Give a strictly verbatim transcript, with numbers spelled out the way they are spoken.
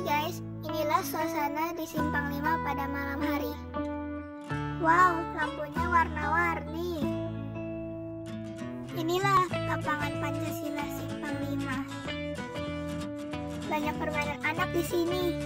guys, inilah suasana di Simpang lima pada malam hari. Wow, lampunya warna-warni. Inilah lapangan Pancasila Simpang lima. Banyak permainan anak di sini.